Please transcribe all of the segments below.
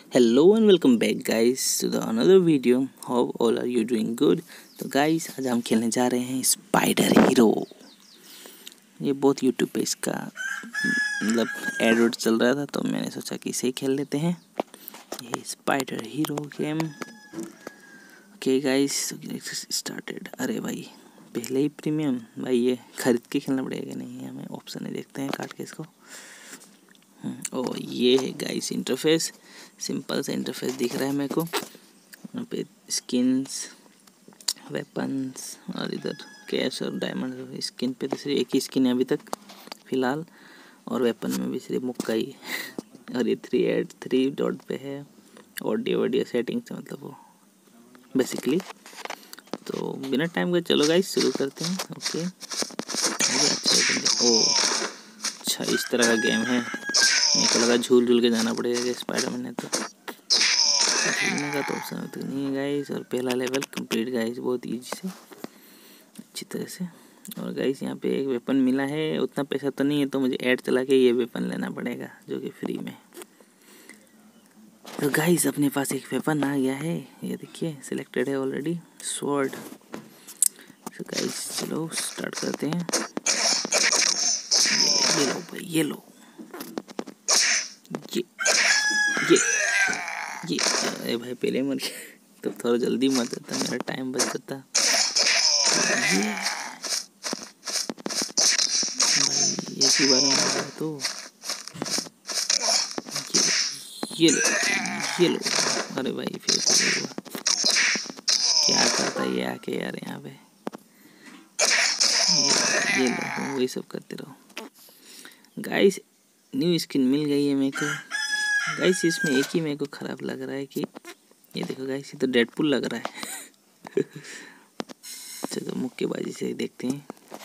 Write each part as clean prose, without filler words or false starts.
Hello and welcome back guys to the another video. How all are you doing good? तो guys आज हम खेलने जा रहे हैं स्पाइडर हीरो। ये बहुत यूट्यूब पे इसका मतलब एड चल रहा था तो मैंने सोचा कि इसे ही खेल लेते हैं। ये spider hero game. Okay guys started. अरे भाई पहले ही प्रीमियम भाई, ये खरीद के खेलना पड़ेगा नहीं, हमें ऑप्शन ही देखते हैं काट के इसको। ओ ये है गाइस इंटरफेस, सिंपल सा इंटरफेस दिख रहा है मेरे को। यहाँ पे स्किन्स, वेपन्स और इधर कैश और डायमंड। स्किन पे तो सिर्फ एक ही स्किन है अभी तक फ़िलहाल, और वेपन में भी सिर्फ मुक्का ही है। और ये 3 डॉट पे है ऑडियो सेटिंग्स, मतलब वो बेसिकली। तो बिना टाइम के चलो गाइस शुरू करते हैं। ओके अच्छा इस तरह का गेम है। मेरे को लगा झूल के जाना पड़ेगा स्पाइडरमैन ने, तो झूलने का तो ऑप्शन तो नहीं है गाइस। और पहला लेवल कंप्लीट गाइस, बहुत इजी से अच्छी तरह से। और गाइस यहाँ पे एक वेपन मिला है, उतना पैसा तो नहीं है तो मुझे ऐड चला के ये वेपन लेना पड़ेगा जो कि फ्री में। तो गाइस अपने पास एक वेपन आ गया है, ये देखिए सिलेक्टेड है ऑलरेडी, स्वॉर्ड। तो गाइस चलो स्टार्ट करते हैं। ये लो भाई, ये लो, ये अरे भाई पहले मर गया तो थोड़ा जल्दी मर जाता, मेरा टाइम बच जाता भाई। एक ही बार में मर गया तो ये लो। अरे भाई फिर क्या करता है ये आके यार यहाँ पे। ये लो, वही सब करते रहो गाइस। न्यू स्किन मिल गई है मेरे को गाइस। इसमें एक ही मेरे को ख़राब लग रहा है कि ये देखो गाइस, ये तो डेडपुल लग रहा है। चलो मुक्केबाजी से देखते हैं,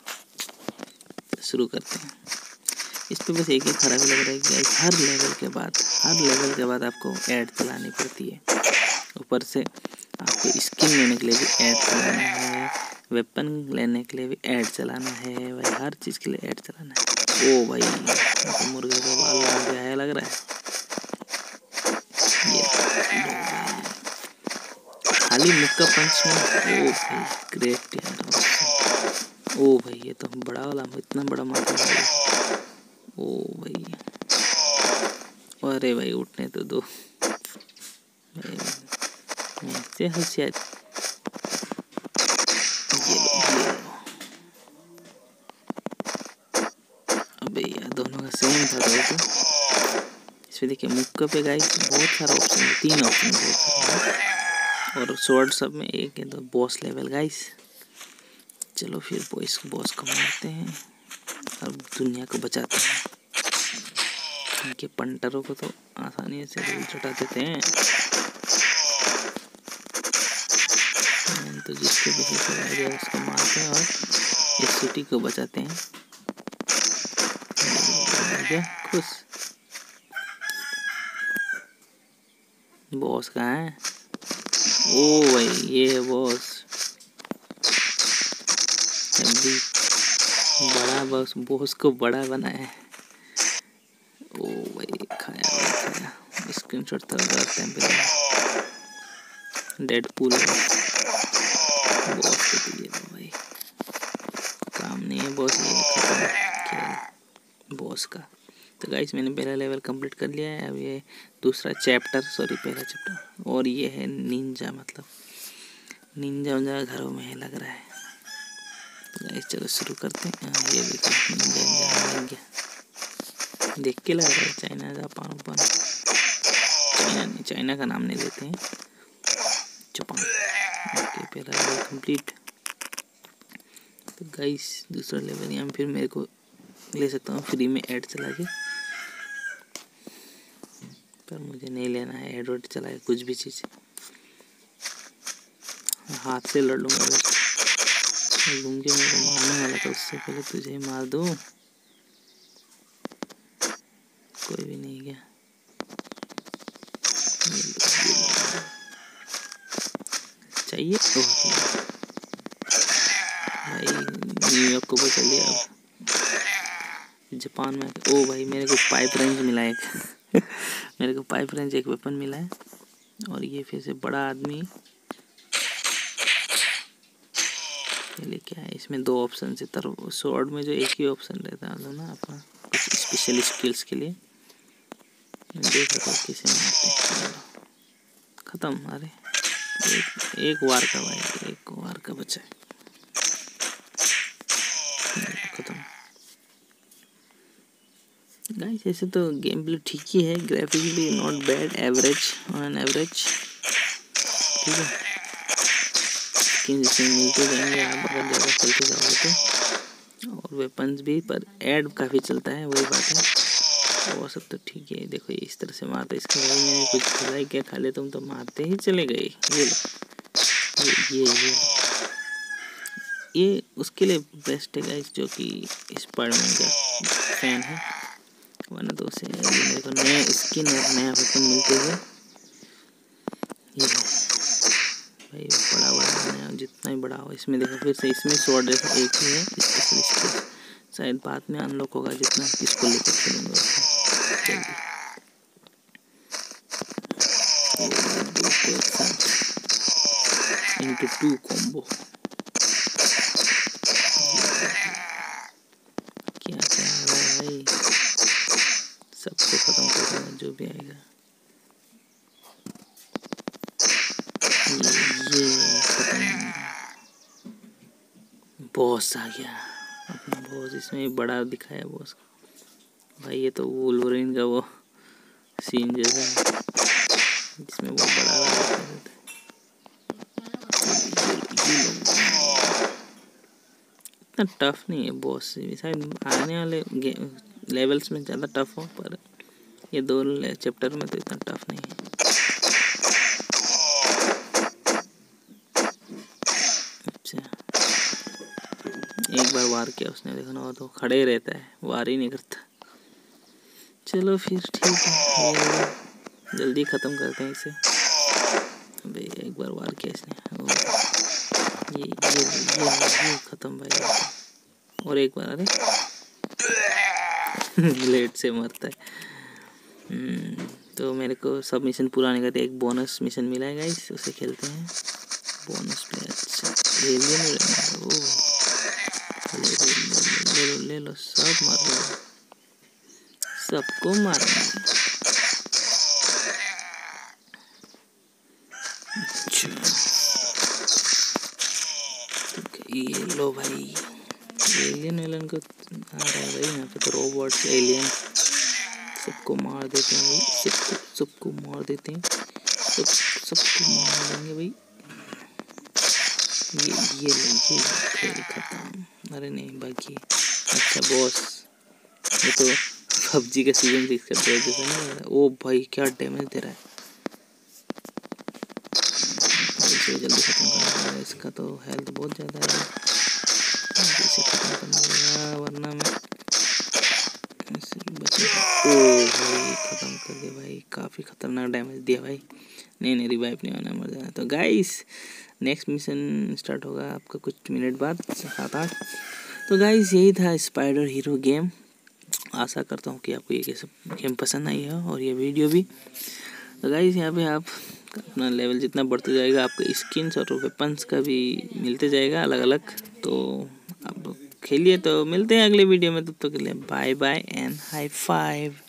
शुरू करते हैं। इस पे बस एक ही ख़राबी लग रहा है कि गाइस हर लेवल के बाद आपको ऐड चलानी पड़ती है। ऊपर से आपको स्किन लेने के लिए भी ऐड चलाना है, वेपन लेने के लिए भी ऐड चलाना है भाई, हर चीज़ के लिए ऐड चलाना है। ओ भाई तो मुर्गे का बाल आ गया है लग रहा है। खाली मुक्का पंच में। ओ भाई ग्रेट यार। ओ भाई ये तो बड़ा वाला, इतना बड़ा मारता है। ओ भाई अरे भाई उठने तो दो से होशियार। अबे यार दोनों का सेम था तो इसमें देखिए मुक्का पे गाइस बहुत सारा ऑप्शन है, 3 ऑप्शन बहुत सारा है। और स्वॉर्ड सब में एक है, तो बॉस लेवल गाइस। चलो फिर बॉस को मारते हैं और दुनिया को बचाते हैं। इनके पंटरों को तो आसानी से चटा देते हैं, तो जिसके वजह से आ गया उसको मारते हैं और इस सिटी को बचाते हैं। खुश बॉस कहाँ है? ओ भाई ये है बॉस, अभी बड़ा बॉस को बड़ा बनाया है। ओ भाई खाया स्क्रीनशॉट था डेडपूल बॉस को दिए भाई, काम नहीं है बॉस, ये खत्म बॉस का। तो गाइस मैंने पहला लेवल कंप्लीट कर लिया है। अब ये दूसरा चैप्टर, सॉरी पहला चैप्टर। और ये है निंजा, मतलब निंजा घरों में है लग रहा है। तो गाइस चलो शुरू करते हैं। ये भी निंजा लग गया, देख के लग रहा है चाइना जापान, चाइना नहीं, चाइना का नाम नहीं लेते हैं, जापान। ओके पहला लेवल कंप्लीट। तो गाइस दूसरा लेवल यहाँ फिर मेरे को ले सकता हूँ फ्री में ऐड चला के, पर मुझे नहीं लेना है ऐड वोड चला के कुछ भी चीज़। हाथ से लड़ लूँगा बस, घूम के मेरे को मारने वाला था, उससे पहले तुझे मार दूँ। कोई भी नहीं गया, चाहिए तो भाई न्यूयॉर्क को बचा लिया। अब जापान में ओ भाई मेरे को पाइप रेंज मिला एक। मेरे को 5 रेंज एक वेपन मिला है और ये फिर से बड़ा आदमी। पहले क्या है इसमें 2 ऑप्शन है, तर स्वॉर्ड में जो एक ही ऑप्शन रहता है मतलब ना अपना कुछ स्पेशल स्किल्स के लिए। मैं देख रहा था किसे मारते हैं। खत्म। अरे एक वार का भाई, एक वार का बचा है। खत्म। गाइस ऐसे तो गेम प्ले ठीक ही है, graphically not bad, average on average. ठीक है, स्किन जिसमें मिलते जाएंगे आप अगर ज़्यादा खेलते जाओगे तो, और वेपन्स भी, पर ऐड काफ़ी चलता है, वही बात है। वो सब तो ठीक है। देखो ये इस तरह से मारते, इसके भाई मैंने कुछ खिलाई क्या, खा ले तुम तो मारते ही चले गए। ये लो, ये उसके लिए बेस्ट है गाइस जो कि स्पाइडरमैन का फैन है, वरना तो उसे मेरे को नया स्किन और नया वेपन मिलते हुए। ये भाई बड़ा नया, जितना ही बड़ा हो। इसमें देखो फिर से इसमें स्वॉर्ड देखो एक ही है, स्पेशल स्किल शायद बाद में अनलॉक होगा जितना इसको लेकर खेलूंगा जल्दी। दो को एक साथ into 2 कॉम्बो। क्या क्या आ रहा है भाई, सबको खत्म कर देना जो भी आएगा। ये खत्म। बॉस आ गया अपना बॉस, इसमें बड़ा दिखाया बॉस भाई। ये तो वुल्वरीन का वो सीन जैसा है जिसमें वो बड़ा रहता है। इतना टफ नहीं है बॉस, शायद आने वाले लेवल्स में ज़्यादा टफ हो, पर ये 2 चैप्टर में तो इतना टफ नहीं है। अच्छा, एक बार वार किया उसने, देखो ना, वो तो खड़े ही रहता है, वार ही नहीं करता। चलो फिर ठीक है, जल्दी ख़त्म करते हैं इसे। अबे एक बार वार किया इसने, ये ख़त्म भाई। और एक बार, अरे लेट से मरता है। तो मेरे को सब मिशन पूरा नहीं करते, एक बोनस मिशन मिला है गाइस, उसे खेलते हैं। बोनस प्लेयर ले लो, सब मार लो, सबको मारना। ये लो भाई, एलियन को आ रहा है भाई यहाँ पे तो, रोबोट्स एलियन सबको मार देते हैं भाई, सबको मार देते हैं, सबको मार देंगे भाई। ये खेल खत्म। अरे नहीं बाकी, अच्छा बॉस, ये तो PUBG का सीजन 6 का ड्रेस जैसा नहीं लग रहा। ओ भाई क्या डैमेज दे रहा है, इसे जल्दी खत्म करना पड़ेगा। इसका तो हेल्थ बहुत ज़्यादा है, इसे खत्म करना पड़ेगा वरना मैं ओ भाई ख़त्म कर दिया भाई, काफ़ी खतरनाक डैमेज दिया भाई। नहीं रिवाइव नहीं होना, मर जाना। तो गाइस नेक्स्ट मिशन स्टार्ट होगा आपका कुछ मिनट बाद, 7-8। तो गाइस यही था स्पाइडर हीरो गेम। आशा करता हूँ कि आपको ये गेम पसंद आई है और ये वीडियो भी। तो गाइस यहाँ पे आप अपना लेवल जितना बढ़ते जाएगा, आपके स्किन्स और वेपन्स का भी मिलते जाएगा अलग अलग। तो आप खेलिए, तो मिलते हैं अगले वीडियो में, तब तक के लिए bye bye and high five.